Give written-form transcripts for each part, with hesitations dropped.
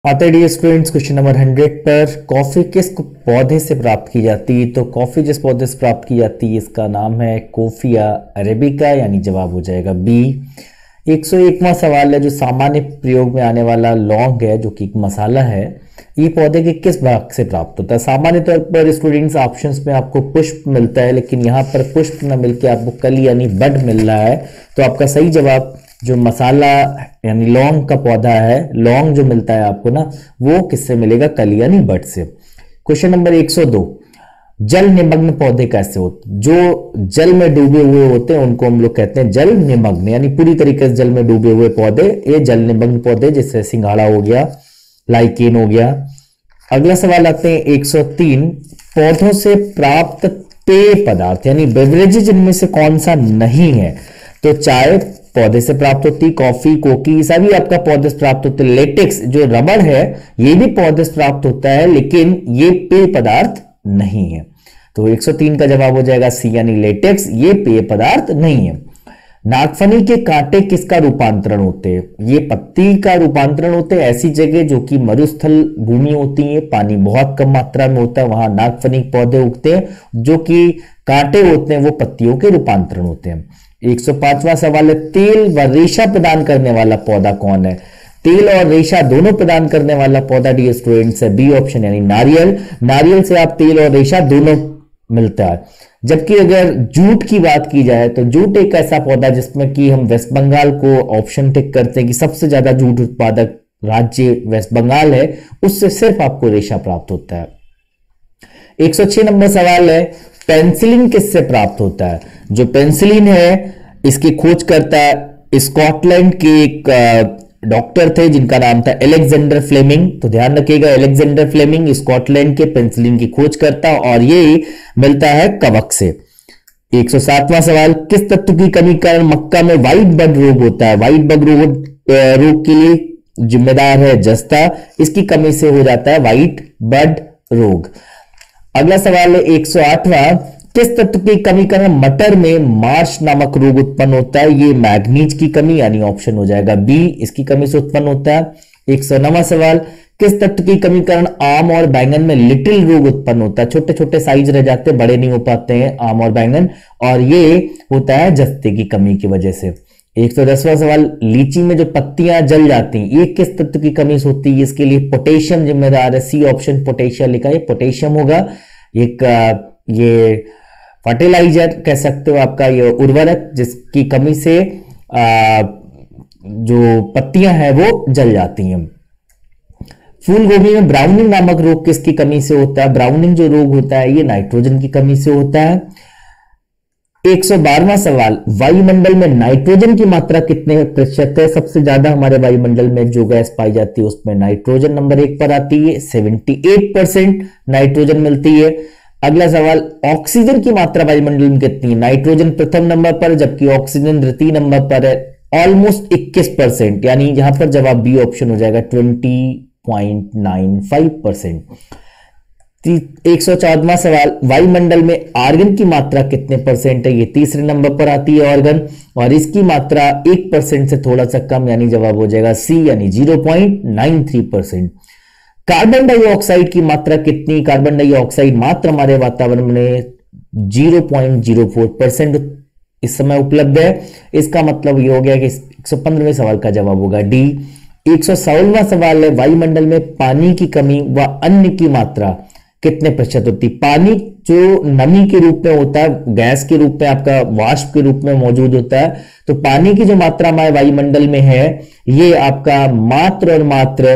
आते हैं dear students question number 100 पर। कॉफी किस पौधे से प्राप्त की जाती है? तो कॉफी जिस पौधे से प्राप्त की जाती है इसका नाम है कोफिया अरेबिका, यानी जवाब हो जाएगा बी। 101वां सवाल है जो सामान्य प्रयोग में आने वाला लौंग है जो कि एक मसाला है, ये पौधे के किस भाग से प्राप्त होता है? सामान्य तौर पर स्टूडेंट्स ऑप्शंस में आपको पुष्प मिलता है, लेकिन यहाँ पर पुष्प न मिलकर आपको कली यानी बड मिल रहा है। तो आपका सही जवाब जो मसाला यानी लौंग का पौधा है, लौंग जो मिलता है आपको ना, वो किससे मिलेगा? कली यानी बड से। क्वेश्चन नंबर 102, जल निमग्न पौधे कैसे होते? जो जल में डूबे हुए होते हैं उनको हम लोग कहते हैं जल निमग्न, यानी पूरी तरीके से जल में डूबे हुए पौधे, ये जल निमग्न पौधे, जैसे सिंघाड़ा हो गया, लाइकेन हो गया। अगला सवाल आते हैं 103, पौधों से प्राप्त पेय पदार्थ यानी बेवरेजेज इनमें से कौन सा नहीं है? तो चाय पौधे से प्राप्त होती, कॉफी, कोकी सभी आपका पौधे से प्राप्त होते। लेटेक्स जो रबड़ है ये भी पौधे से प्राप्त होता है, लेकिन ये पेय पदार्थ नहीं है। तो 103 का जवाब हो जाएगा सी, यानी लेटेक्स ये पेय पदार्थ नहीं है। नागफनी के कांटे किसका रूपांतरण होते हैं? ये पत्ती का रूपांतरण होते हैं ऐसी जगह जो कि मरुस्थल भूमि होती है, पानी बहुत कम मात्रा में होता है, वहां नागफनी पौधे उगते हैं। जो कि कांटे होते हैं वो पत्तियों के रूपांतरण होते हैं। 105वां सवाल है, तेल व रेशा प्रदान करने वाला पौधा कौन है? तेल और रेशा दोनों प्रदान करने वाला पौधा डियर स्टूडेंट्स है बी ऑप्शन, यानी नारियल। नारियल से आप तेल और रेशा दोनों मिलता है। जबकि अगर जूट की बात की जाए तो जूट एक ऐसा पौधा जिसमें कि हम वेस्ट बंगाल को ऑप्शन टिक करते हैं कि सबसे ज्यादा जूट उत्पादक राज्य वेस्ट बंगाल है, उससे सिर्फ आपको रेशा प्राप्त होता है। 106 नंबर सवाल है, पेंसिलिन किससे प्राप्त होता है? जो पेंसिलिन है इसकी खोज करता है स्कॉटलैंड के एक डॉक्टर थे जिनका नाम था अलेक्जेंडर फ्लेमिंग। तो ध्यान रखिएगा, अलेक्जेंडर फ्लेमिंग स्कॉटलैंड के पेंसिलिन की खोज करता और ये मिलता है कवक से। 107वां सवाल, किस तत्व की कमी के कारण मक्का में व्हाइट बग रोग होता है? व्हाइट बग रोग के लिए जिम्मेदार है जस्ता, इसकी कमी से हो जाता है व्हाइट बड रोग। अगला सवाल है 108वां, किस तत्व की कमी के कारण मटर में मार्श नामक रोग उत्पन्न होता है? ये मैग्नीज की कमी, यानी ऑप्शन हो जाएगा बी, इसकी कमी से उत्पन्न होता है। 109वां सवाल, किस तत्व की कमी के कारण आम और बैंगन में लिटिल रोग उत्पन्न होता है? छोटे छोटे साइज रह जाते हैं, बड़े नहीं हो पाते हैं आम और बैंगन, और ये होता है जस्ते की कमी की वजह से। 110वां सवाल, लीची में जो पत्तियां जल जाती हैं ये किस तत्व की कमी से होती है? इसके लिए पोटेशियम जिम्मेदार है, सी ऑप्शन पोटेशियम लिखा है, पोटेशियम होगा। एक ये फर्टिलाइजर कह सकते हो, आपका ये उर्वरक जिसकी कमी से जो पत्तियां हैं वो जल जाती हैं। फूल गोभी में ब्राउनिंग नामक रोग किसकी कमी से होता है? ब्राउनिंग जो रोग होता है ये नाइट्रोजन की कमी से होता है। 112वां सवाल, वायुमंडल में नाइट्रोजन की मात्रा कितने प्रतिशत है? सबसे ज्यादा हमारे वायुमंडल में जो गैस पाई जाती है उसमें नाइट्रोजन नंबर 1 पर आती है, 78% नाइट्रोजन मिलती है। अगला सवाल, ऑक्सीजन की मात्रा वायुमंडल में कितनी है? नाइट्रोजन प्रथम नंबर पर जबकि ऑक्सीजन द्वितीय नंबर पर है, ऑलमोस्ट 21%, यानी यहां पर जवाब बी ऑप्शन हो जाएगा 20.95%। 114वां सवाल, वायुमंडल में आर्गन की मात्रा कितने परसेंट है? ये तीसरे नंबर पर आती है आर्गन, और इसकी मात्रा 1% से थोड़ा सा कम, यानी जवाब हो जाएगा सी, यानी 0.93%। कार्बन डाइऑक्साइड की मात्रा कितनी? कार्बन डाइऑक्साइड मात्र हमारे वातावरण में 0.04% इस समय उपलब्ध है। इसका मतलब ये हो गया कि 115वें सवाल का जवाब होगा डी। 116वां सवाल है, वायुमंडल में पानी की कमी व अन्य की मात्रा कितने प्रतिशत होती? पानी जो नमी के रूप में होता है, गैस के रूप में, आपका वाष्प के रूप में मौजूद होता है, तो पानी की जो मात्रा हमारे वायुमंडल में है ये आपका मात्र और मात्र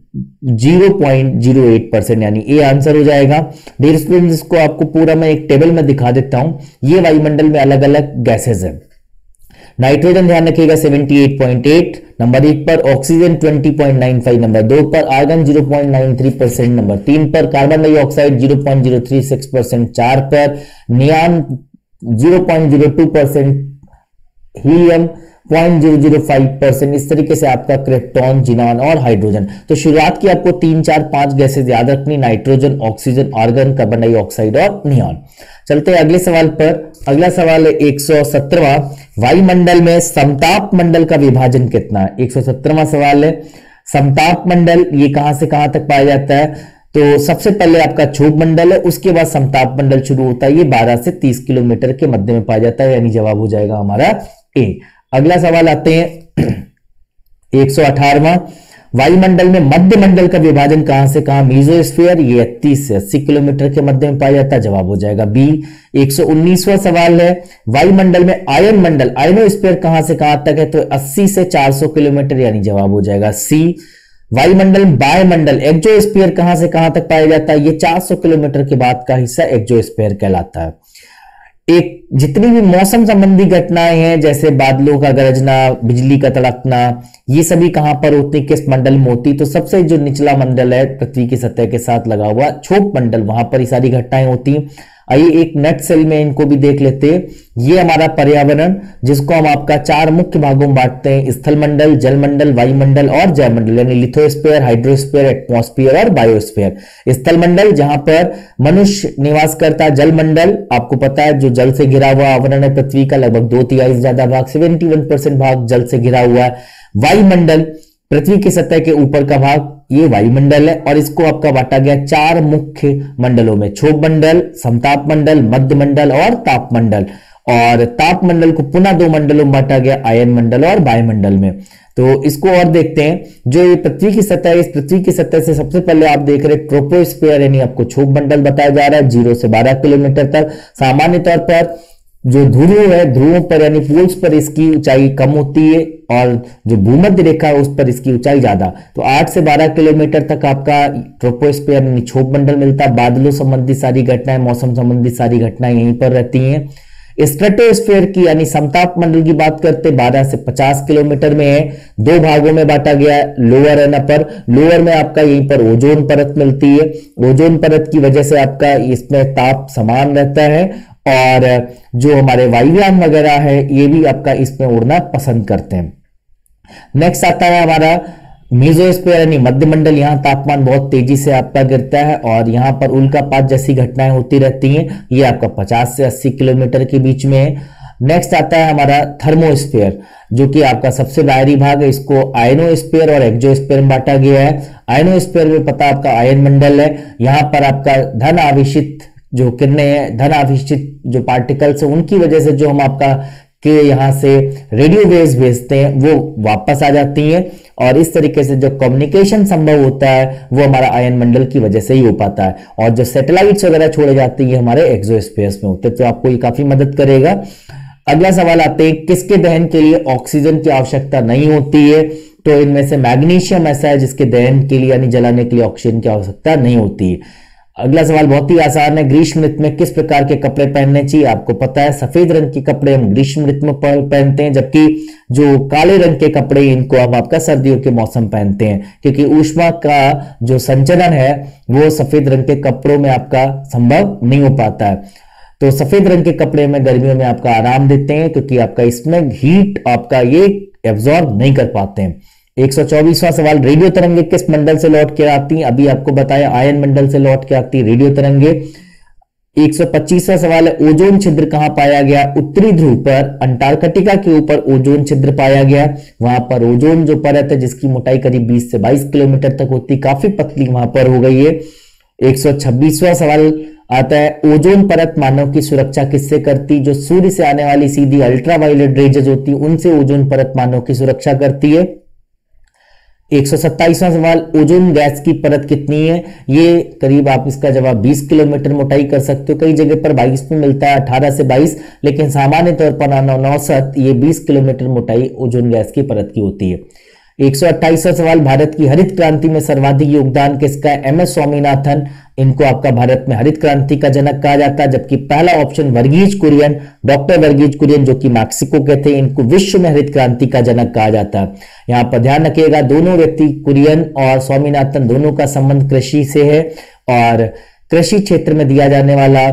0.08%, यानी ए आंसर हो जाएगा। डियर स्टूडेंट्स, इसको आपको पूरा मैं एक टेबल में दिखा देता हूं। ये वायुमंडल में अलग अलग गैसेज है। नाइट्रोजन ध्यान रखिएगा 78.8 नंबर 1 पर, ऑक्सीजन 20.95 नंबर 2 पर, आर्गन 0.93% नंबर 3 पर, कार्बन डाइऑक्साइड 0.036% 4 पर, नियान 0.02%, हीलियम 0.005%। इस तरीके से आपका क्रिप्टॉन, जिनॉन और हाइड्रोजन। तो शुरुआत की आपको 3, 4, 5 गैसेज याद रखनी, nitrogen, oxygen, argon, carbon dioxide और नियॉन। चलते हैं अगले सवाल पर। अगला सवाल है 117वां, वायुमंडल में समताप मंडल का विभाजन कितना है? 117वां सवाल है, समताप मंडल ये कहां से कहां तक पाया जाता है? तो सबसे पहले आपका क्षोभ मंडल है, उसके बाद समताप मंडल शुरू होता है। ये 12 से 30 किलोमीटर के मध्य में पाया जाता है, यानी जवाब हो जाएगा हमारा ए। अगला सवाल आते हैं 118वां, वायुमंडल में मध्य मंडल का विभाजन कहां से कहां? मीजोस्फीयर, ये 30 से 80 किलोमीटर के मध्य में पाया जाता है, जवाब हो जाएगा बी। 119वां सवाल है, वायुमंडल में आयन मंडल आयनोस्फीयर कहां से कहां तक है? तो 80 से 400 किलोमीटर, यानी जवाब हो जाएगा सी। वायुमंडल में वायुमंडल एक्सोस्फीयर कहां से कहां तक पाया जाता है? ये 400 किलोमीटर के बाद का हिस्सा एक्सोस्फीयर कहलाता है। एक जितनी भी मौसम संबंधी घटनाएं हैं, जैसे बादलों का गरजना, बिजली का तड़कना, ये सभी कहां पर होती, किस मंडल में होती? तो सबसे जो निचला मंडल है पृथ्वी की सतह के साथ लगा हुआ क्षोभ मंडल, वहां पर ये सारी घटनाएं होती हैं। आइए एक नेट सेल में इनको भी देख लेते हैं। ये हमारा पर्यावरण, जिसको हम आपका 4 मुख्य भागों में बांटते हैं, स्थल मंडल, जल मंडल, वायुमंडल और जयमंडल, यानी लिथोस्फीयर, हाइड्रोस्फीयर, एटमॉस्फियर और बायोस्फीयर। स्थल मंडल जहां पर मनुष्य निवास करता है, जल मंडल आपको पता है जो जल से घिरा हुआ आवरण है पृथ्वी का, लगभग 2/3 से ज्यादा भाग 71% भाग जल से घिरा हुआ है। वायुमंडल पृथ्वी की सतह के ऊपर का भाग, ये वायुमंडल है, और इसको आपका बांटा गया 4 मुख्य मंडलों में, क्षोभ मंडल, समताप मंडल, मध्य मंडल और ताप मंडल। और ताप मंडल को पुनः 2 मंडलों में बांटा गया, आयन मंडल और वायुमंडल में। तो इसको और देखते हैं, जो ये पृथ्वी की सतह है, इस पृथ्वी की सतह से सबसे पहले आप देख रहे हैं ट्रोपोस्फीयर, यानी आपको क्षोभ मंडल बताया जा रहा है 0 से 12 किलोमीटर तक। सामान्य तौर पर जो ध्रुव है, ध्रुवों पर यानी पोल्स पर इसकी ऊंचाई कम होती है, और जो भूमध्य रेखा है उस पर इसकी ऊंचाई ज्यादा। तो 8 से 12 किलोमीटर तक आपका ट्रोपोस्फीयर यानी क्षोभ मंडल मिलता है। बादलों संबंधी सारी घटनाएं, मौसम संबंधी सारी घटनाएं यहीं पर रहती हैं। स्ट्रेटोस्फीयर की यानी समताप मंडल की बात करते 12 से 50 किलोमीटर में है, 2 भागों में बांटा गया है, लोअर एंड अपर। लोअर में आपका यहीं पर ओजोन परत मिलती है, ओजोन परत की वजह से आपका इसमें ताप समान रहता है, और जो हमारे वायुयान वगैरह है ये भी आपका इसमें उड़ना पसंद करते हैं। नेक्स्ट आता है हमारा मेसोस्फीयर यानी मध्य मंडल, यहां तापमान बहुत तेजी से आपका गिरता है और यहां पर उल्कापात जैसी घटनाएं होती रहती हैं। ये आपका 50 से 80 किलोमीटर के बीच में है। नेक्स्ट आता है हमारा थर्मोस्फीयर, जो कि आपका सबसे बाहरी भाग है। इसको आयनोस्फीयर और एक्सोस्फीयर में बांटा गया है। आयनोस्फीयर में पता आपका आयन मंडल है, यहां पर आपका धन आवेशित जो किरणें हैं, धन आवेशित जो पार्टिकल्स है, उनकी वजह से जो हम आपका के यहां से रेडियो वेव्स भेजते हैं वो वापस आ जाती हैं, और इस तरीके से जो कम्युनिकेशन संभव होता है वो हमारा आयन मंडल की वजह से ही हो पाता है। और जो सैटेलाइट्स वगैरह छोड़े जाते हैं ये हमारे एक्सोस्फीयर्स में होते हैं, तो आपको ये काफी मदद करेगा। अगला सवाल आते हैं, किसके दहन के लिए ऑक्सीजन की आवश्यकता नहीं होती है? तो इनमें से मैग्नीशियम ऐसा है जिसके दहन के लिए यानी जलाने के लिए ऑक्सीजन की आवश्यकता नहीं होती है। अगला सवाल बहुत ही आसान है, ग्रीष्म ऋतु में किस प्रकार के कपड़े पहनने चाहिए? आपको पता है सफेद रंग के कपड़े हम ग्रीष्म ऋतु में पहनते हैं, जबकि जो काले रंग के कपड़े इनको हम आपका सर्दियों के मौसम पहनते हैं, क्योंकि ऊष्मा का जो संचलन है वो सफेद रंग के कपड़ों में आपका संभव नहीं हो पाता है। तो सफेद रंग के कपड़े में गर्मियों में आपका आराम देते हैं, क्योंकि आपका इसमें हीट आपका ये एब्जॉर्ब नहीं कर पाते हैं। 124वां सवाल, रेडियो तरंगे किस मंडल से लौट के आती हैं? अभी आपको बताया आयन मंडल से लौट के आती है रेडियो तरंगे। 125वां सवाल है, ओजोन छिद्र कहां पाया गया? उत्तरी ध्रुव पर, अंटार्कटिका के ऊपर ओजोन छिद्र पाया गया। वहां पर ओजोन जो परत है जिसकी मोटाई करीब 20 से 22 किलोमीटर तक होती, काफी पतली वहां पर हो गई है। 126वां सवाल आता है, ओजोन परत मानव की सुरक्षा किससे करती? जो सूर्य से आने वाली सीधी अल्ट्रावायलेट रेजेस होती है उनसे ओजोन परत मानव की सुरक्षा करती है। 127वां सवाल, ओजोन गैस की परत कितनी है? ये करीब आप इसका जवाब 20 किलोमीटर मोटाई कर सकते हो, कई जगह पर 22 में मिलता है, 18 से 22, लेकिन सामान्य तौर पर औसत ये 20 किलोमीटर मोटाई ओजोन गैस की परत की होती है। 128वां सवाल, भारत की हरित क्रांति में सर्वाधिक योगदान किसका है? एम एस स्वामीनाथन, इनको आपका भारत में हरित क्रांति का जनक कहा जाता है, जबकि पहला ऑप्शन वर्गीज कुरियन, डॉक्टर वर्गीज कुरियन जो कि मैक्सिको के थे, इनको विश्व में हरित क्रांति का जनक कहा जाता है। यहां पर ध्यान रखिएगा दोनों व्यक्ति कुरियन और स्वामीनाथन दोनों का संबंध कृषि से है, और कृषि क्षेत्र में दिया जाने वाला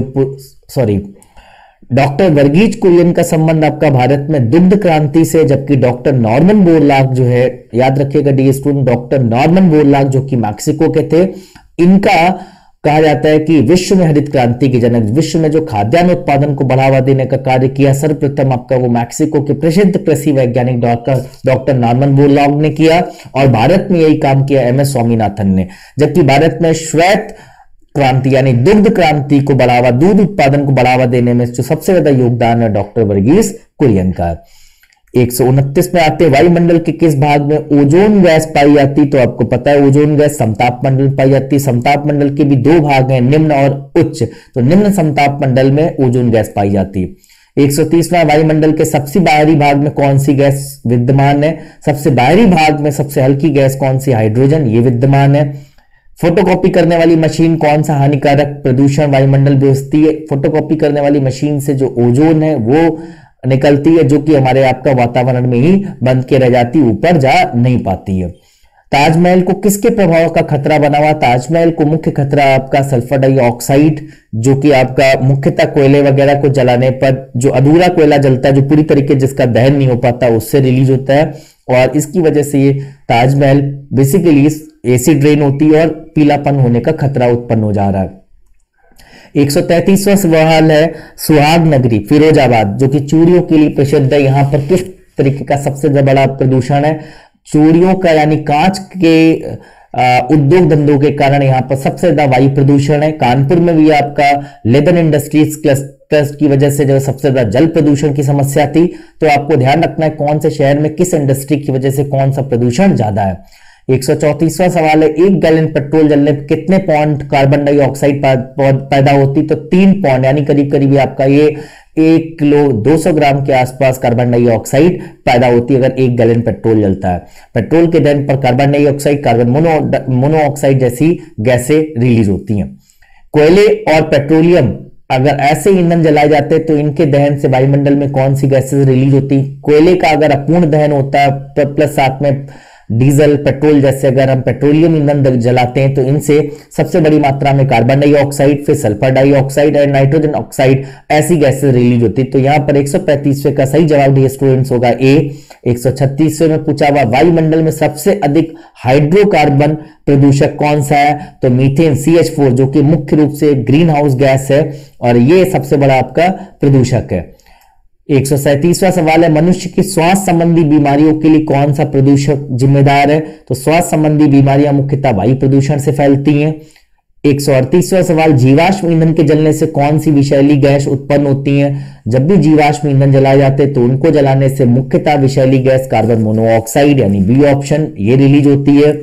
डॉक्टर वर्गीज कुरियन का संबंध आपका भारत में दुग्ध क्रांति से, जबकि डॉक्टर नॉर्मन बोरलॉग जो है, याद रखिएगा D student, doctor Norman Borlaug जो कि मैक्सिको के थे, इनका कहा जाता है कि विश्व में हरित क्रांति के जनक, विश्व में जो खाद्यान्न उत्पादन को बढ़ावा देने का कार्य किया, सर्वप्रथम आपका वो मैक्सिको के प्रसिद्ध कृषि वैज्ञानिक डॉक्टर नॉर्मन बोरलॉग ने किया, और भारत में यही काम किया MS स्वामीनाथन ने। जबकि भारत में श्वेत क्रांति यानी दुग्ध क्रांति को बढ़ावा, दूध उत्पादन को बढ़ावा देने में जो सबसे ज्यादा योगदान है डॉक्टर वर्गीस कुरियन का। 129 में आते हैं, वायुमंडल के किस भाग में ओजोन गैस पाई जाती? तो आपको पता है ओजोन गैस समताप मंडल में पाई जाती है। समताप मंडल के भी दो भाग हैं, निम्न और उच्च। तो निम्न समताप मंडल में ओजोन गैस पाई जाती है। 130वां, वायुमंडल के सबसे बाहरी भाग में कौन सी गैस विद्यमान है? सबसे बाहरी भाग में सबसे हल्की गैस कौन सी? हाइड्रोजन, ये विद्यमान है। फोटोकॉपी करने वाली मशीन कौन सा हानिकारक प्रदूषण वायुमंडल भेजती है? फोटोकॉपी करने वाली मशीन से जो ओजोन है वो निकलती है, जो कि हमारे आपका वातावरण में ही बंद के रह जाती, ऊपर जा नहीं पाती है। ताजमहल को किसके प्रभाव का खतरा बना हुआ? ताजमहल को मुख्य खतरा आपका सल्फर डाइऑक्साइड, जो कि आपका मुख्यतः कोयले वगैरह को जलाने पर जो अधूरा कोयला जलता है, जो पूरी तरीके जिसका दहन नहीं हो पाता, उससे रिलीज होता है, और इसकी वजह से ये ताजमहल बेसिकली एसिड रेन होती है और पीलापन होने का खतरा उत्पन्न हो जा रहा है। 133वां सवाल है, सुहाग नगरी फिरोजाबाद जो कि चूड़ियों के लिए प्रसिद्ध है, यहां पर किस तरीके का सबसे बड़ा प्रदूषण है? चूड़ियों का यानी कांच के उद्योग धंधों के कारण यहां पर सबसे ज्यादा वायु प्रदूषण है। कानपुर में भी आपका लेदर इंडस्ट्रीज क्लस्टर की वजह से जो सबसे ज्यादा जल प्रदूषण की समस्या थी। तो आपको ध्यान रखना है कौन से शहर में किस इंडस्ट्री की वजह से कौन सा प्रदूषण ज्यादा है। 134वां सवाल है, 1 गैलन पेट्रोल जलने पर कितने पॉइंट कार्बन डाइऑक्साइड पैदा होती? तो 3 पॉइंट, यानी करीब करीब आपका ये 1 किलो 200 ग्राम के आसपास कार्बन डाइऑक्साइड पैदा होती है अगर 1 गैलन पेट्रोल जलता है। पेट्रोल के दहन पर कार्बन डाइऑक्साइड, कार्बन मोनोऑक्साइड जैसी गैसें रिलीज होती हैं। कोयले और पेट्रोलियम अगर ऐसे ईंधन जलाए जाते हैं तो इनके दहन से वायुमंडल में कौन सी गैसेज रिलीज होती? कोयले का अगर अपूर्ण दहन होता है प्लस साथ में डीजल, पेट्रोल जैसे अगर हम पेट्रोलियम ईंधन जलाते हैं तो इनसे सबसे बड़ी मात्रा में कार्बन डाइऑक्साइड, फिर सल्फर डाइऑक्साइड और नाइट्रोजन ऑक्साइड ऐसी गैसेज रिलीज होती। तो यहां पर 135वें का सही जवाब डियर स्टूडेंट्स होगा ए। 136वें में पूछा हुआ, वायुमंडल में सबसे अधिक हाइड्रोकार्बन प्रदूषक कौन सा है? तो मीथेन CH4 जो कि मुख्य रूप से ग्रीन हाउस गैस है और ये सबसे बड़ा आपका प्रदूषक है। 137वां सवाल है, मनुष्य की श्वास संबंधी बीमारियों के लिए कौन सा प्रदूषक जिम्मेदार है? तो श्वास संबंधी बीमारियां मुख्यतः वायु प्रदूषण से फैलती हैं। 138वां सवाल, जीवाश्म ईंधन के जलने से कौन सी विषैली गैस उत्पन्न होती है? जब भी जीवाश्म ईंधन जलाए जाते हैं तो उनको जलाने से मुख्यतः विषैली गैस कार्बन मोनोऑक्साइड यानी बी ऑप्शन ये रिलीज होती है।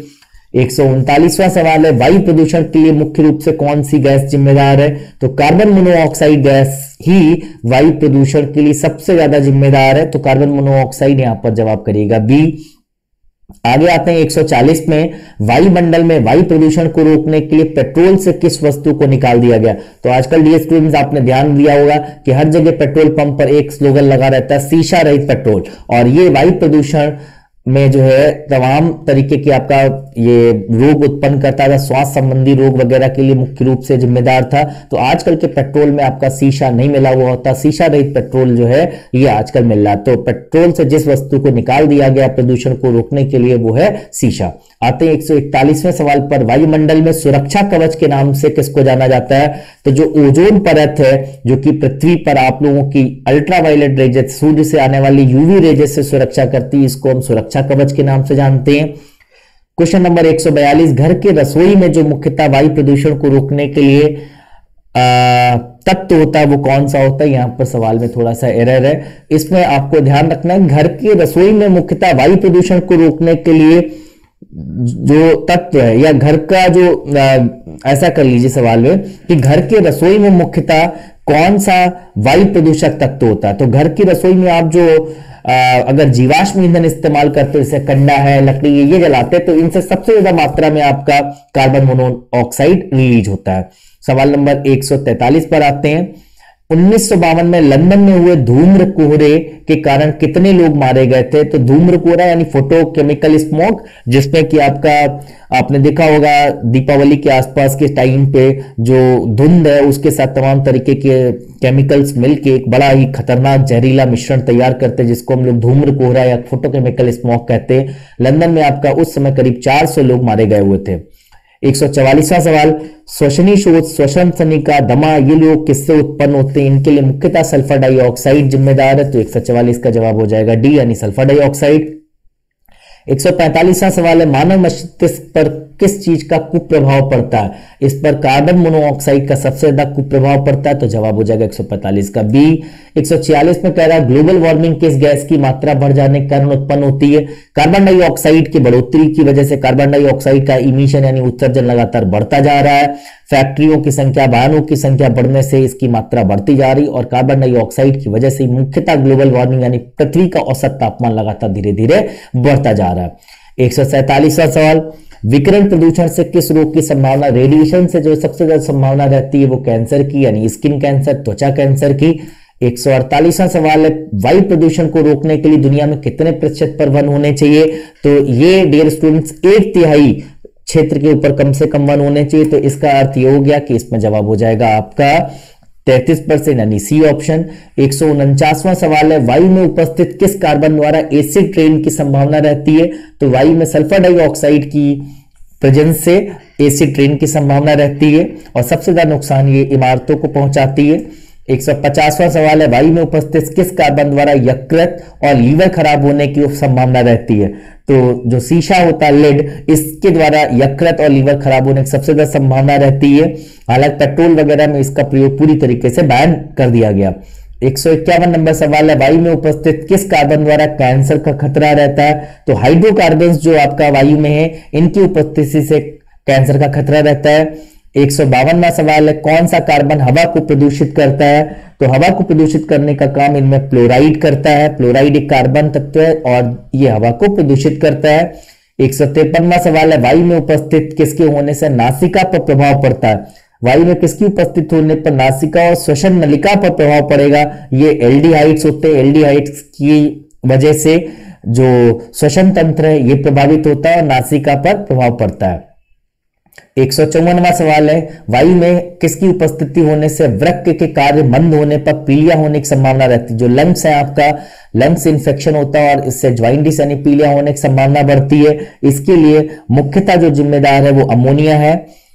139वां सवाल है, वायु प्रदूषण के लिए मुख्य रूप से कौन सी गैस जिम्मेदार है? तो कार्बन मोनोऑक्साइड गैस ही वायु प्रदूषण के लिए सबसे ज्यादा जिम्मेदार है। तो कार्बन मोनोऑक्साइड यहां पर जवाब करेगा बी। आगे आते हैं 140 में, वायुमंडल में वायु प्रदूषण को रोकने के लिए पेट्रोल से किस वस्तु को निकाल दिया गया? तो आजकल डियर स्टूडेंट्स आपने ध्यान दिया होगा कि हर जगह पेट्रोल पंप पर एक स्लोगन लगा रहता है, शीशा रहित पेट्रोल, और ये वायु प्रदूषण में जो है तमाम तरीके की आपका ये रोग उत्पन्न करता था, श्वास संबंधी रोग वगैरह के लिए मुख्य रूप से जिम्मेदार था। तो आजकल के पेट्रोल में आपका शीशा नहीं मिला हुआ होता, शीशा रहित पेट्रोल जो है ये आजकल मिल रहा है। तो पेट्रोल से जिस वस्तु को निकाल दिया गया प्रदूषण को रोकने के लिए वो है शीशा। आते हैं 141वें सवाल पर, वायुमंडल में सुरक्षा कवच के नाम से किसको जाना जाता है? तो जो ओजोन परत है जो कि पृथ्वी पर आप लोगों की अल्ट्रावायलेट रेजेस, सूर्य से आने वाली यूवी रेजेस से सुरक्षा करती है, इसको हम सुरक्षा कवच के नाम से जानते हैं। क्वेश्चन नंबर 142, घर के रसोई में जो मुख्यतः वायु प्रदूषण को रोकने के लिए तत्व होता है वो कौन सा होता है? यहां पर सवाल में थोड़ा सा एरर है, इसमें आपको ध्यान रखना है घर के रसोई में मुख्यतः वायु प्रदूषण को रोकने के लिए जो तत्व है या घर का जो ऐसा कर लीजिए सवाल में कि घर के रसोई में मुख्यतः कौन सा वायु प्रदूषक तत्व होता है? तो घर की रसोई में आप जो अगर जीवाश्म ईंधन इस्तेमाल करते हैं, जैसे कंडा है, लकड़ी है, ये जलाते हैं तो इनसे सबसे ज्यादा मात्रा में आपका कार्बन मोनोऑक्साइड रिलीज होता है। सवाल नंबर 143 पर आते हैं, 1952 में लंदन में हुए धूम्र कोहरे के कारण कितने लोग मारे गए थे? तो धूम्र कोहरा यानी फोटोकेमिकल स्मोक, जिसमें कि आपने देखा होगा दीपावली के आसपास के टाइम पे जो धुंध है उसके साथ तमाम तरीके के केमिकल्स मिलके एक बड़ा ही खतरनाक जहरीला मिश्रण तैयार करते हैं जिसको हम लोग धूम्र कोहरा या फोटोकेमिकल स्मोक कहते हैं। लंदन में आपका उस समय करीब 400 लोग मारे गए हुए थे। 144वां सवाल, श्वसनी शोथ, श्वसन तनिका, दमा, ये लोग किससे उत्पन्न होते हैं? इनके लिए मुख्यतः सल्फर डाइऑक्साइड जिम्मेदार है, तो 144 का जवाब हो जाएगा डी यानी सल्फर डाइऑक्साइड। 145वां सवाल है, मानव मस्तिष्क पर किस चीज का कुप्रभाव पड़ता है? इस पर कार्बन मोनोऑक्साइड का सबसे ज्यादा कुप्रभाव पड़ता है, तो जवाब हो जाएगा 145 का बी। 146 में कह रहा है ग्लोबल वार्मिंग किस गैस की मात्रा बढ़ जाने के कारण उत्पन्न होती है? कार्बन डाइऑक्साइड की बढ़ोतरी की वजह से कार्बन डाइऑक्साइड का इमिशन यानी उत्सर्जन लगातार बढ़ता जा रहा है। फैक्ट्रियों की संख्या, वाहनों की संख्या बढ़ने से इसकी मात्रा बढ़ती जा रही और कार्बन डाइऑक्साइड की वजह से मुख्यतः ग्लोबल वार्मिंग यानी पृथ्वी का औसत तापमान लगातार धीरे धीरे बढ़ता जा रहा है। 147वां सवाल, विकिरण प्रदूषण से किस रोग की संभावना, रेडिएशन से जो सबसे ज्यादा संभावना रहती है वो कैंसर की यानी स्किन कैंसर, त्वचा कैंसर की। 148वां सवाल है, वायु प्रदूषण को रोकने के लिए दुनिया में कितने प्रतिशत पर वन होने चाहिए? तो ये डियर स्टूडेंट्स 1/3 क्षेत्र के ऊपर कम से कम वन होने चाहिए, तो इसका अर्थ ये हो गया कि इसमें जवाब हो जाएगा आपका 33% यानी सी ऑप्शन। 149वां सवाल है, वायु में उपस्थित किस कार्बन द्वारा एसिड ट्रेन की संभावना रहती है? तो वायु में सल्फर डाइऑक्साइड की प्रेजेंस से एसिड ट्रेन की संभावना रहती है और सबसे ज्यादा नुकसान ये इमारतों को पहुंचाती है। 150वां सवाल है, वायु में उपस्थित किस कार्बन द्वारा यकृत और लीवर खराब होने की संभावना रहती है? तो जो शीशा होता है लेड, इसके द्वारा यकृत और लीवर खराब होने की सबसे ज्यादा संभावना रहती है। हालांकि पेट्रोल वगैरह में इसका प्रयोग पूरी तरीके से बैन कर दिया गया। 151 नंबर सवाल है, वायु में उपस्थित किस कार्बन द्वारा कैंसर का खतरा रहता है? तो हाइड्रोकार्बन्स जो आपका वायु में है इनकी उपस्थिति से कैंसर का खतरा रहता है। 152वां सवाल है, कौन सा कार्बन हवा को प्रदूषित करता है? तो हवा को प्रदूषित करने का काम इनमें फ्लोराइड करता है। फ्लोराइड एक कार्बन तत्व है और ये हवा को प्रदूषित करता है। 153वां सवाल है, वायु में उपस्थित किसके होने से नासिका पर प्रभाव पड़ता है? वायु में किसकी उपस्थित होने पर नासिका और श्वसन नलिका पर प्रभाव पड़ेगा? ये एल्डिहाइड्स होते हैं। एल्डिहाइड्स की वजह से जो श्वसन तंत्र है ये प्रभावित होता है और नासिका पर प्रभाव पड़ता है। 154वां सवाल है, वायु में किसकी उपस्थिति होने से वृक्क के कार्य मंद होने पर पीलिया होने की संभावना रहती है? जो लंग्स है आपका, लंग्स इन्फेक्शन होता है और इससे ज्वाइंटिस यानी पीलिया होने की संभावना बढ़ती है। इसके लिए मुख्यतः जो जिम्मेदार है वो अमोनिया है।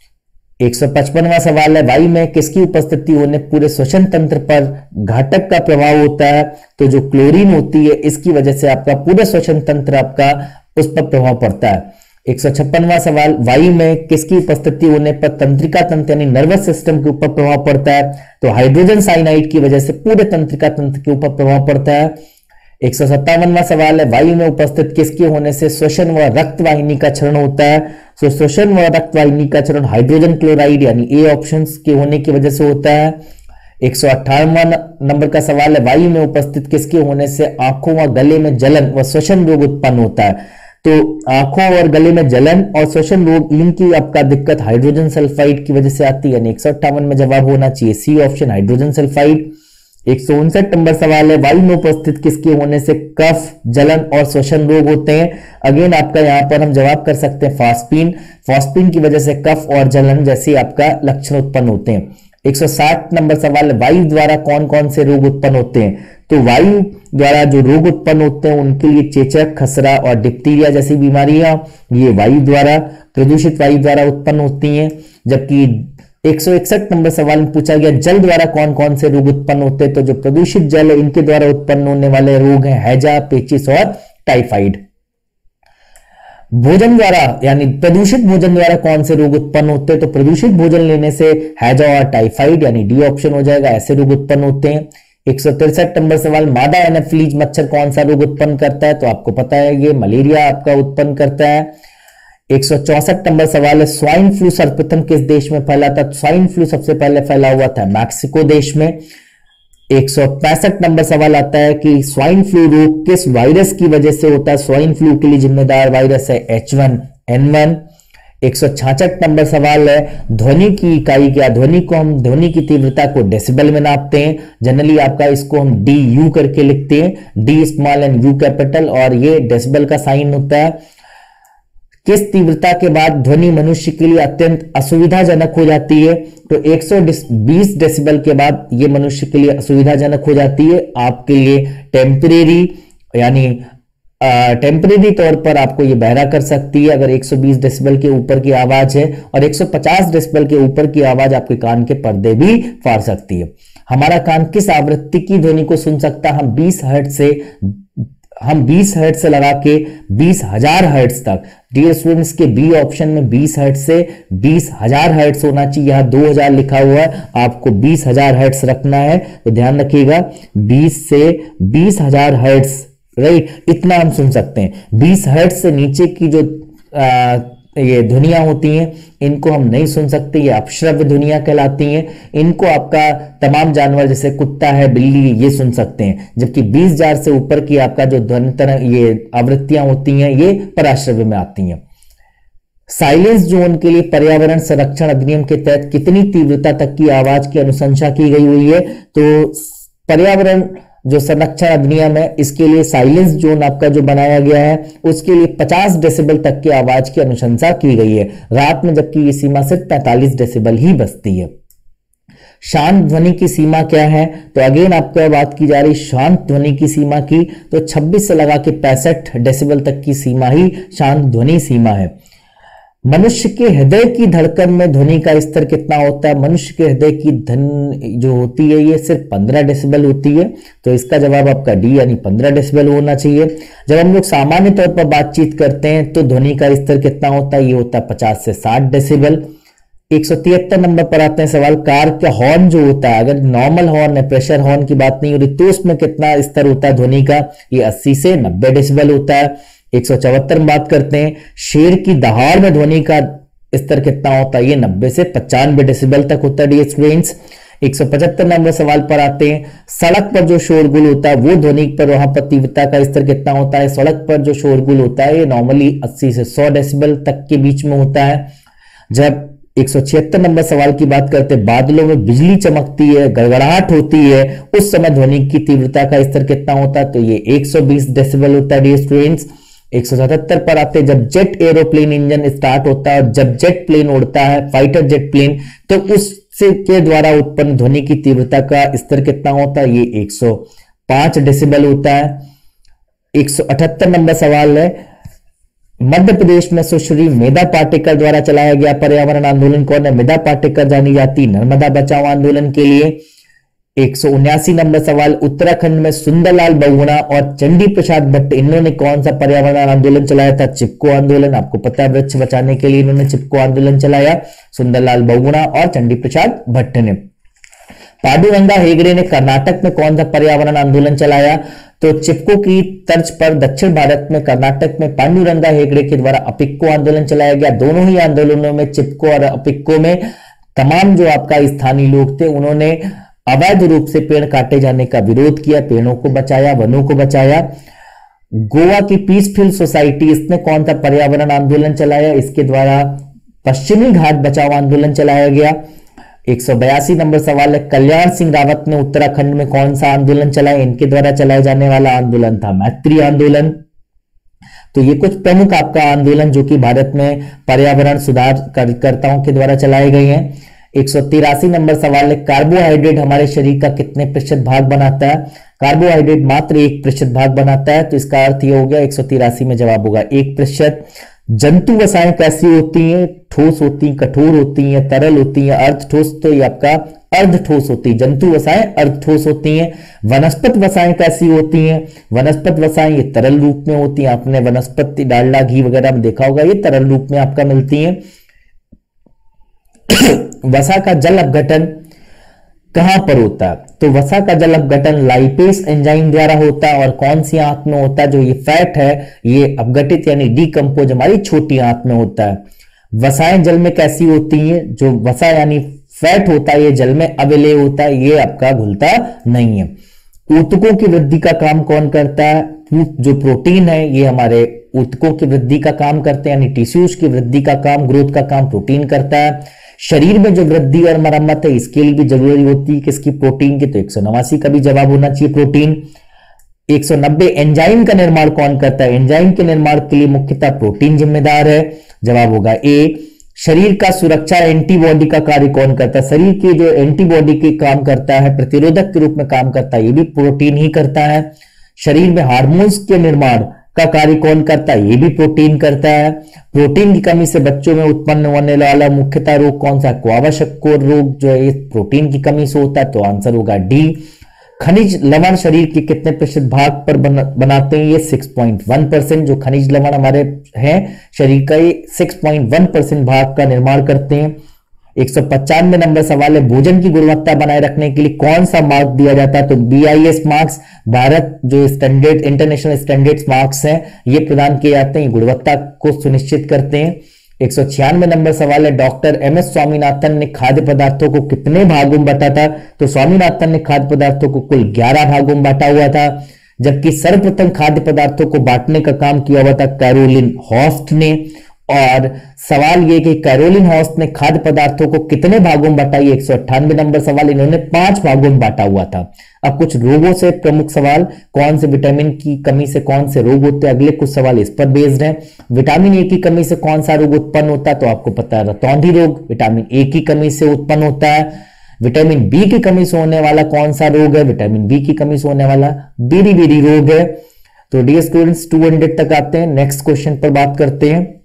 155वां सवाल है, वायु में किसकी उपस्थिति होने पूरे श्वसन तंत्र पर घातक का प्रभाव होता है? तो जो क्लोरीन होती है इसकी वजह से आपका पूरे श्वसन तंत्र आपका उस पर प्रभाव पड़ता है। 156वां सवाल, वायु में किसकी उपस्थिति होने पर तंत्रिका तंत्र यानी नर्वस सिस्टम के ऊपर प्रभाव पड़ता है? तो हाइड्रोजन साइनाइड की वजह से पूरे तंत्रिका तंत्र के ऊपर प्रभाव पड़ता है। 157वां सवाल है, वायु में उपस्थित किसके होने से श्वसन व रक्त वाहिनी का क्षरण होता है? तो श्वसन व रक्त वाहिनी का क्षरण हाइड्रोजन क्लोराइड यानी ए ऑप्शन के होने की वजह से होता है। 158वां नंबर का सवाल है, वायु में उपस्थित किसके होने से आंखों व गले में जलन व श्वसन रोग उत्पन्न होता है? तो आंखों और गले में जलन और श्वसन रोग इनकी आपका दिक्कत हाइड्रोजन सल्फाइड की वजह से आती है। 158 में जवाब होना चाहिए C option hydrogen sulphide. 159 number सवाल है, वायु में उपस्थित किसके होने से कफ, जलन और श्वसन रोग होते हैं? अगेन आपका यहां पर हम जवाब कर सकते हैं फास्पिन। फास्पिन की वजह से कफ और जलन जैसे आपका लक्षण उत्पन्न होते हैं। 160 नंबर सवाल है, वायु द्वारा कौन कौन से रोग उत्पन्न होते हैं? तो वायु द्वारा जो रोग उत्पन्न होते हैं उनके लिए चेचक, खसरा और डिप्थीरिया जैसी बीमारियां ये वायु द्वारा, प्रदूषित वायु द्वारा उत्पन्न होती हैं। जबकि 161 नंबर सवाल में पूछा गया, जल द्वारा कौन कौन से रोग उत्पन्न होते हैं? तो जो प्रदूषित जल है इनके द्वारा उत्पन्न होने वाले रोग हैं हैजा, पेचिस और टाइफाइड। भोजन द्वारा यानी प्रदूषित भोजन द्वारा कौन से रोग उत्पन्न होते हैं? तो प्रदूषित भोजन लेने से हैजा और टाइफाइड यानी डी ऑप्शन हो जाएगा, ऐसे रोग उत्पन्न होते हैं। 163 नंबर सवाल, मादा एनाफिलीज मच्छर कौन सा रोग उत्पन्न करता है? तो आपको पता है ये मलेरिया आपका उत्पन्न करता है। 164 नंबर सवाल है, स्वाइन फ्लू सर्वप्रथम किस देश में फैला था? स्वाइन फ्लू सबसे पहले फैला हुआ था मैक्सिको देश में। 165 नंबर सवाल आता है कि स्वाइन फ्लू रोग किस वायरस की वजह से होता है? स्वाइन फ्लू के लिए जिम्मेदार वायरस है H1N1। 166 नंबर सवाल है, ध्वनि की इकाई क्या? ध्वनि को हम ध्वनि की तीव्रता को डेसिबल में नापते हैं। जनरली आपका इसको हम DU करके लिखते हैं, D small and U capital, और ये डेसिबल का साइन होता है। किस तीव्रता के बाद ध्वनि मनुष्य के लिए अत्यंत असुविधाजनक हो जाती है? तो 120 डेसिबल के बाद ये मनुष्य के लिए असुविधाजनक हो जाती है। आपके लिए टेम्परेरी यानी टेम्परेरी तौर पर आपको ये बहरा कर सकती है अगर 120 डेसिबल के ऊपर की आवाज है, और 150 डेसिबल के ऊपर की आवाज आपके कान के पर्दे भी फाड़ सकती है। हमारा कान किस आवृत्ति की ध्वनि को सुन सकता है? हम 20 हर्ट्ज से लगा के 20,000 हर्ट्ज तक। डियर स्टूडेंट्स के बी ऑप्शन में 20 हर्ट्ज से 20,000 हर्ट्ज होना चाहिए। यहां 2000 लिखा हुआ है, आपको 20,000 हर्ट्ज रखना है, तो ध्यान रखिएगा 20 से 20,000 हर्ट्ज, राइट, इतना हम सुन सकते हैं। 20 हर्ट्ज से नीचे की जो ये ध्वनियां होती हैं इनको हम नहीं सुन सकते, ये अपश्रव्य ध्वनियां कहलाती हैं। इनको आपका तमाम जानवर जैसे कुत्ता है, बिल्ली, ये सुन सकते हैं। जबकि 20,000 से ऊपर की आपका जो ध्वनि तरंग, ये आवृत्तियां होती हैं, ये पराश्रव्य में आती हैं। साइलेंस जोन के लिए पर्यावरण संरक्षण अधिनियम के तहत कितनी तीव्रता तक की आवाज की अनुशंसा की गई हुई है? तो पर्यावरण जो संरक्षण अधिनियम है, इसके लिए साइलेंस जोन आपका जो बनाया गया है उसके लिए 50 डेसिबल तक की आवाज की अनुशंसा की गई है रात में, जबकि ये सीमा सिर्फ 45 डेसिबल ही बसती है। शांत ध्वनि की सीमा क्या है? तो अगेन आपको बात की जा रही शांत ध्वनि की सीमा की, तो 26 से लगा के 65 डेसिबल तक की सीमा ही शांत ध्वनि सीमा है। मनुष्य के हृदय की धड़कन में ध्वनि का स्तर कितना होता है? मनुष्य के हृदय की धन जो होती है ये सिर्फ 15 डेसिबल होती है, तो इसका जवाब आपका डी यानी 15 डेसिबल होना चाहिए। जब हम लोग सामान्य तौर पर बातचीत करते हैं तो ध्वनि का स्तर कितना होता है? ये होता है 50 से 60 डेसिबल। 173 नंबर पर आते हैं सवाल, कार का हॉर्न जो होता है, अगर नॉर्मल हॉर्न है, प्रेशर हॉर्न की बात नहीं हो रही, तो उसमें कितना स्तर होता है ध्वनि का? ये 80 से 90 डेसिबल होता है। 174 में बात करते हैं, शेर की दहाड़ में ध्वनि का स्तर कितना होता है? ये 90 से 95 डेसिबल तक होता है डियर स्टूडेंट्स। 175 नंबर सवाल पर आते हैं, सड़क पर जो शोरगुल होता है वो ध्वनि पर वहां पर तीव्रता का स्तर कितना होता है? सड़क पर जो शोरगुल होता है ये नॉर्मली 80 से 100 डेसिबल तक के बीच में होता है। जब 176 नंबर सवाल की बात करते हैं, बादलों में बिजली चमकती है, गड़गड़ाहट होती है, उस समय ध्वनि की तीव्रता का स्तर कितना होता है? तो ये 120 डेसिबल होता है डियर स्टूडेंट्स। 177 पर आते हैं, जब जेट एरोप्लेन इंजन स्टार्ट होता है और जब जेट प्लेन उड़ता है, फाइटर जेट प्लेन, तो उससे के द्वारा उत्पन्न ध्वनि की तीव्रता का स्तर कितना होता है? ये 105 डेसिबल होता है। 178 नंबर सवाल है, मध्य प्रदेश में सुश्री मेधा पाटेकर द्वारा चलाया गया पर्यावरण आंदोलन कौन है? मेधा पाटेकर जानी जाती नर्मदा बचाओ आंदोलन के लिए। 179 नंबर सवाल, उत्तराखंड में सुंदरलाल बहुगुणा और चंडी प्रसाद भट्ट, इन्होंने कौन सा पर्यावरण आंदोलन चलाया था? चिपको आंदोलन। आपको पता है वृक्ष बचाने के लिए इन्होंने चिपको आंदोलन चलाया, सुंदरलाल बहुगुणा और चंडी प्रसाद भट्ट ने। पांडुरंगा हेगड़े ने कर्नाटक में कौन सा पर्यावरण आंदोलन चलाया? तो चिपको की तर्ज पर दक्षिण भारत में कर्नाटक में पांडुरंगा हेगड़े के द्वारा अपिक्को आंदोलन चलाया गया। दोनों ही आंदोलनों में, चिपको और अपिक्को में, तमाम जो आपका स्थानीय लोग थे उन्होंने अवैध रूप से पेड़ काटे जाने का विरोध किया, पेड़ों को बचाया, वनों को बचाया। गोवा की पीसफुल सोसाइटी, इसने कौन सा पर्यावरण आंदोलन चलाया? इसके द्वारा पश्चिमी घाट बचाओ आंदोलन चलाया गया। 182 नंबर सवाल है, कल्याण सिंह रावत ने उत्तराखंड में कौन सा आंदोलन चलाया? इनके द्वारा चलाए जाने वाला आंदोलन था मैत्री आंदोलन। तो ये कुछ प्रमुख आपका आंदोलन जो कि भारत में पर्यावरण सुधार कर्ताओं के द्वारा चलाए गए हैं। 183 नंबर सवाल है, कार्बोहाइड्रेट हमारे शरीर का कितने प्रतिशत भाग बनाता है? कार्बोहाइड्रेट मात्र 1% भाग बनाता है, तो इसका अर्थ ये हो गया 183 में जवाब होगा 1%। जंतु वसाएं कैसी होती हैं? ठोस होती हैं, कठोर होती हैं, तरल होती हैं, अर्ध ठोस, तो ये आपका अर्ध ठोस होती है। जंतु वसाएं अर्ध ठोस होती हैं। वनस्पति वसाएं कैसी होती हैं? वनस्पति वसाएं ये तरल रूप में होती हैं। आपने वनस्पति डालडा घी वगैरह में देखा होगा, ये तरल रूप में आपका मिलती हैं। वसा का जल अपघटन कहां पर होता है? तो वसा का जल अपघटन लाइपेस एंजाइम द्वारा होता है। और कौन सी आंत में होता है? जो ये फैट है ये अपघटित यानी डीकंपोज हमारी छोटी आंत में होता है। वसाएं जल में कैसी होती हैं? जो वसा यानी फैट होता है ये जल में अविलेय होता है, ये आपका घुलता नहीं है। ऊतकों की वृद्धि का काम कौन करता है? जो प्रोटीन है ये हमारे ऊतकों की वृद्धि का काम करते हैं, यानी टिश्यूज की वृद्धि का काम, ग्रोथ का काम प्रोटीन करता है। शरीर में जो वृद्धि और मरम्मत है इसके लिए भी जरूरी होती है किसकी? प्रोटीन की। तो 189 का भी जवाब होना चाहिए प्रोटीन। 190 एंजाइम का निर्माण कौन करता है? एंजाइम के निर्माण के लिए मुख्यतः प्रोटीन जिम्मेदार है, जवाब होगा ए। शरीर का सुरक्षा एंटीबॉडी का कार्य कौन करता है? शरीर के जो एंटीबॉडी के काम करता है, प्रतिरोधक के रूप में काम करता है, ये भी प्रोटीन ही करता है। शरीर में हार्मोन्स के निर्माण का कार्य कौन करता है? ये भी प्रोटीन करता है। प्रोटीन की कमी से बच्चों में उत्पन्न होने वाला मुख्यतः रोग कौन सा? क्वावशक्कोर रोग जो है प्रोटीन की कमी से होता है, तो आंसर होगा डी। खनिज लवण शरीर के कितने प्रतिशत भाग पर बनाते हैं? ये 6.1%। जो खनिज लवण हमारे हैं शरीर का, ये 6.1% भाग का निर्माण करते हैं। 195 नंबर सवाल है, भोजन की गुणवत्ता बनाए रखने के लिए कौन सा मार्क दिया जाता है? तो BIS मार्क्स, भारत जो स्टैंडर्ड इंटरनेशनल स्टैंडर्ड्स मार्क्स हैं, ये प्रदान किए जाते हैं, गुणवत्ता को सुनिश्चित करते हैं। 196 नंबर सवाल है, डॉक्टर MS स्वामीनाथन ने खाद्य पदार्थों को कितने भागों में बांटा था? तो स्वामीनाथन ने खाद्य पदार्थों को कुल 11 भागों में बांटा हुआ था, जबकि सर्वप्रथम खाद्य पदार्थों को बांटने का काम किया हुआ था कैरोलिन हॉस्ट ने। और सवाल ये कि कैरोलिन हॉस्ट ने खाद्य पदार्थों को कितने भागों में बांटा? 198 नंबर सवाल, इन्होंने 5 भागों में बांटा हुआ था। अब कुछ रोगों से प्रमुख सवाल, कौन से विटामिन की कमी से कौन से रोग होते हैं? अगले कुछ सवाल इस पर बेस्ड हैं। विटामिन ए की कमी से कौन सा रोग उत्पन्न होता है? तो आपको पता है रतौंधी रोग विटामिन ए की कमी से उत्पन्न होता है। विटामिन बी की कमी से होने वाला कौन सा रोग है? विटामिन बी की कमी से होने वाला बेरी रोग है। तो डियर स्टूडेंट्स 200 तक आते हैं। नेक्स्ट क्वेश्चन पर बात करते हैं।